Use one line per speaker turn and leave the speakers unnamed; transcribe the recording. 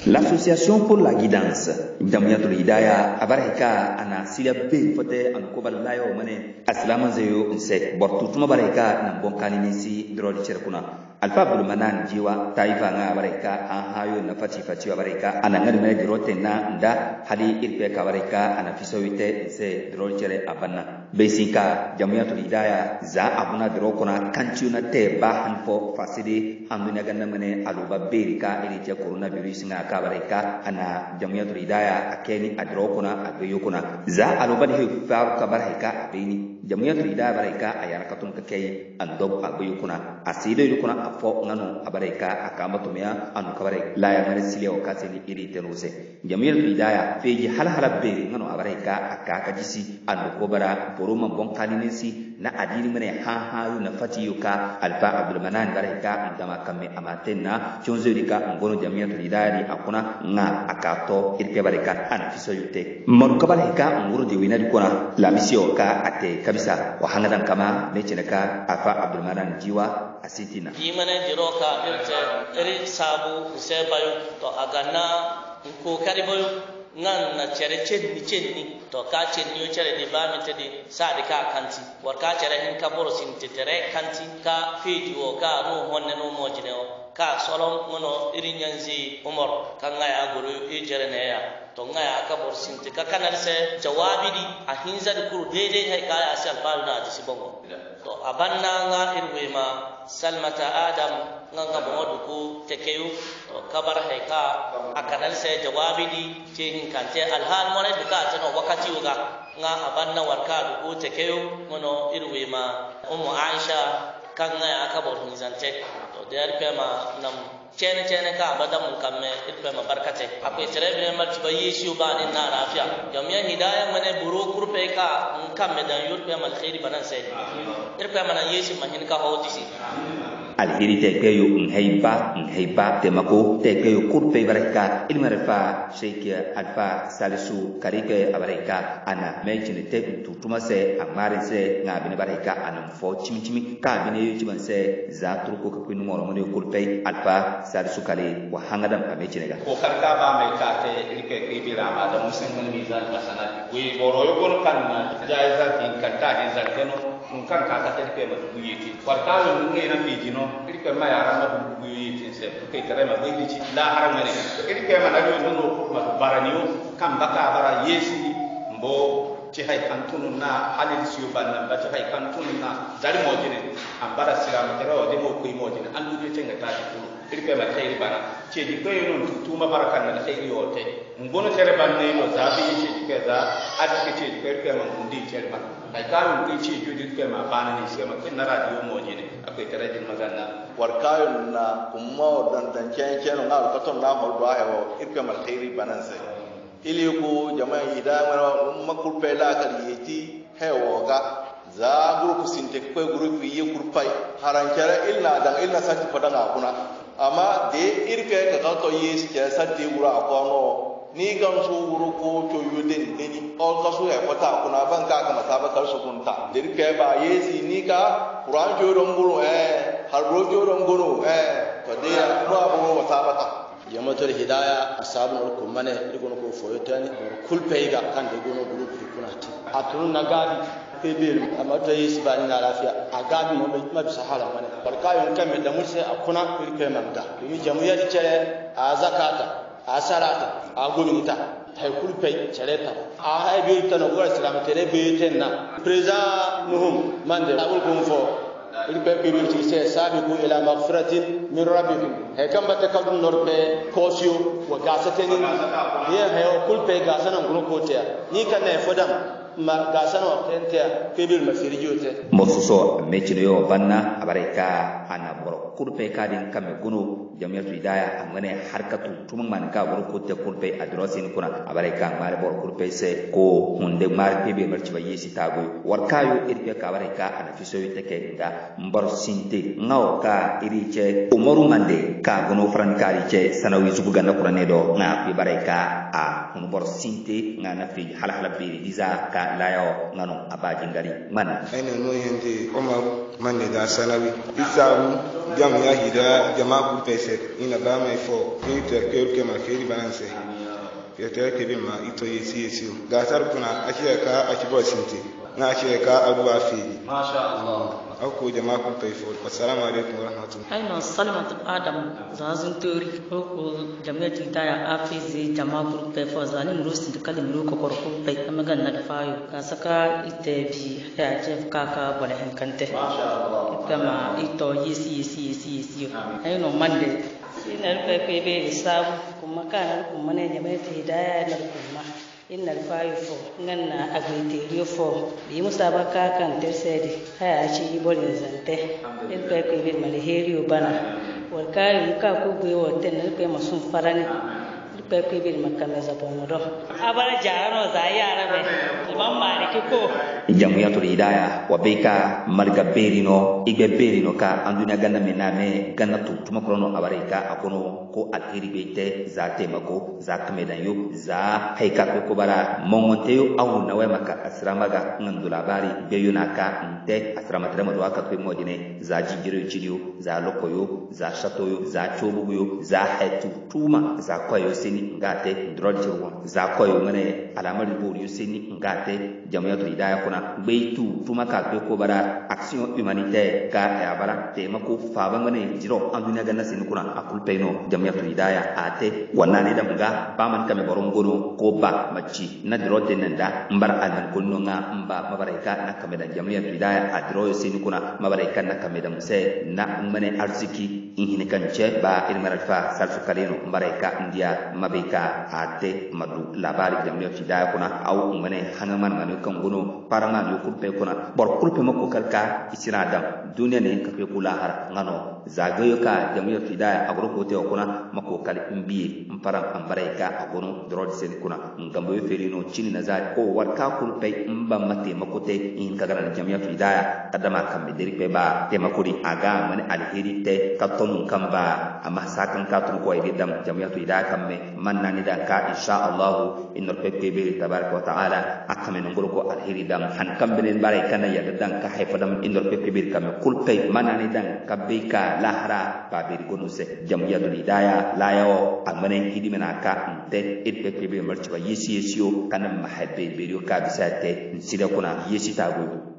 L'Association pour la guidance Jamiatul Hidayah abareka ana sila be fote an ko balayo mane aslama zeyo nse bortu tuma bareka nan bon kalinisi drodi cerkuna alfa abdul manan jiwa taifa nga bareka an hayo na fati bareka ana ngadi mane dirote na nda hadi irpe ka bareka ana fisoyite nse drodi cere abanna besika Jamiatul Hidayah za abuna drokona kanchuna te ba hanfo fasidi amina ganna mane aluba berika iri je coronavirus nga ka bareka ana Jamiatul Hidayah akeni adrokuna abeyukuna za alubadi he fa ka bareka abeni Jamiatul Hidayah bareka ayana katun ka kay andob abeyukuna aside yukuna afo ngano abareka akamatumya anu ka bareka la ya mare sile o kaseni iri tenose Jamiatul Hidayah feji halhala beri ngano abareka akaka jisi anu ko bara poroma bon kalinesi na adini mene ha na fatiyuka alfa abdul manan bareka ndama kamme amatenna chonzurika ngono Jamiatul Hidayah akuna nga akato irke bareka ana fiso yute mon ko bareka nguru de winadi kona la mission ka ate kabisa wa hangadan kama ne cinaka alfa abdul manan jiwa asitina
yimane jiroka irte iri sabu sebayu to agana ko kariboyu ngan na chere chenni to ka chenni yo chere di ba mete di sadi ka kanti war ka chere hin ka boro sin tetere kanti ka fiji o ka no honne no mojine o ka solom ngono iri nyanzi umar ka ngaya guru e chere ne ya to ngaya ka boro sin te ka kanar se jawabi di a hinza di kuru dede hay ka asal bal na ji sibongo to abanna nga irwe ma salmata adam nga bomodu ku tekeyu kabar heka akadan se jawabi di cehin kante alhal mone duka tano wakati uga nga abanna warka du tekeyu ngono irwe ma aisha kan nga akabor nizante to der pema nam cene ka badam kamme irpe ma barkate akwai terebe ma tiba yesu ba ni na lafiya Jamiatul Hidayah mane buru kurpe ka kamme dan yurpe ma khairi banan sai irpe ma na yesu mahin ka hotisi
alheri tekeyo nheiba temako tekeyo kurpe bareka ilmarefa sheikh alfa salisu karike abareka ana mejine te tutuma se amare se ngabine bareka ana fo chimichimi ka bine yuchiban se za turko ka kwinu moro mo kurpe alfa salisu kale wa hangadam amejine ga
ko karka ba mai ka te rike kibira ma da musulmin mizan basana we boro yo gon kan jaiza tin kanta din zarkeno kan ka ka te ma buyiti warta yo ngi na bijino irke ma yara ma buyiti se ke tere ma buyiti la haram ne irke ma na do no ma baraniyo kan baka bara yesi mbo ci hay kantunu na halil siyo banna ba ci hay kantunu na dari mojine ambara siram tere o de mo kuy mojine andu de tenga ta ci irke ma khayri bana ci di koy non tuma barakan na khayri o te ngono tere banne no zabi ci ke za adike ci irke ma ngundi tere ban ay kayon ki ci judi ke ma bana ni sema kin na radio mojine akwai tere din magana
war kayon na kuma dan cen na ka ton na mo do ayo irke ma khayri banan sai ili ko Jamiatul Hidayah makul pela kal yiti hewoga za group sinte ko group yi kurpai harankara ilna sati padanga kuna ama de irke ka to yes ke sati wura akono ni gan su wuru ko to yuden deni o ka su ya pata kuna ban ka kama sabakar su kunta dirke ba yesi ni ka quran joron guru har ro joron guru to de ya ko abu sabata
Jamiatul Hidayah asabun ko mane igono ko foyotani kulpeiga kan de gono group kunati atun nagabi kebir amata yisbani na lafiya agabi mo ma bisahala mane barkayon kamme da musse akuna irke manga yi jamiyar cere a zakata a salata a gulunta hay kulpei cereta a hay bi tan ko islam tere be tenna preza nuhum mande abul kum fo irbe bibi ci se sabiqu ila maghfiratin min rabbikum he kamba te kadum norbe kosio wa gasateni ye he kulpe gasana ngulo kotea ni kan ne fodam ma gasana wa tentea kebil mafirijote
mosuso mechino yo banna abareka ana boro kurpe kadin kame gunu Jamiatul Hidayah amane harkatu tumang man ka boro kote kurpe adrosin kuna abareka mare boro kurpe se ko hunde mare kebil marchi bayesi tago warkayo irpe ka abareka ana fiso yiteke da mbar sinte ngaw ka iriche umaru mande ka gono frankari che sanawi zubuga na kurane do na bi bareka a mbar sinte ngana fi halhala bi diza ka layo ngano abaji ngari man
ene no yende Omar mande da sanawi isabu Jamiatul Hidayah jama'a ku pese se ina ba mai fo ke ter ke ma ke ri balance ya ter ke bi ma ito yesi gasar kuna ashiya ka ashibo sinti na ashiya ka abu afi
masha Allah
ako jama'a ku taifo assalamu alaikum wa rahmatullahi
ai no salamatu adam zazun tori ko jama'ati ta ya afizi jama'a ku taifo zani murusin da kalin ruko korko bai amagan na da fayo ka saka ite bi ya je kaka bole hankante
masha Allah
kama ito yesi ai no mande ina rufe be sabu kuma kana kuma ne jama'ati hidaya na kuma inna alfayu fo nganna agriteriyo fo bi musabaka kan tersedi haya ci bolin zante il pe ko be mali heriyo bana wal kayu ka ko be woten il pe masun farani il pe ko be makame za pomodo abara jaro za yara be imam maliki ko
Jamiyatul Hidayah wa beka marga berino igbe berino ka anduna ganna mename ganna tuma krono abareka akono ko alheri bete za temako za kamedan yo za haika ko bara mongonte yo awu nawe maka asramaga ngandu labari be yuna ka nte asrama trema do aka ko modine za jinjiro chidio za lokoyo za shatoyo za chobuyo za haitu tuma za koyo sini ngate drojirwa za koyo ngane alamari bori sini ngate Jamiyatul Hidayah kuna beitu tuma ka ko bara action humanitaire ka ya bara tema ko fa bangane jiro anduna ganna sin kuna akul peino Jamiyatul Hidayah ate wanane da mga baman kame borom gono ko ba machi na dirote nanda mbar anan kunno nga mba mabareka na kame da Jamiyatul Hidayah adro sin kuna mabareka na kame da muse na mane arziki inhine kanche ba ilmar alfa salfu kalino mbareka ndia mabeka ate madu labari Jamiyatul Hidayah kuna au mane hangaman manu kan gono parama yo kurpe kuna bor kurpe mako kalka isira dam duniya ne ka pe kula har ngano zagayo ka Jamiyatul Hidayah agro ko te kuna mako kal imbi mparam ambare ka agono drod sen kuna ngambo yo ferino chini na za ko war ka kurpe mba mate mako te in kagara Jamiyatul Hidayah kadama kambe deri pe ba te makuri aga mane alheri te ka tonu kamba amma sakan ka tun ko ay dam Jamiyatul Hidayah kamme manna ni da ka insha Allah inno pe be tabaraka wa taala akame ngoro ko alheri dam han kambenen bare kana ya dan ka haifadam indor pepibir kame kulpay manani dan kabika lahra babir gonuse Jamiyatul Hidayah layo amane hidimena ka nte it pepibir marchwa yesi yesiyo kana mahabbe beriyo ka bisate sida kuna yesi tago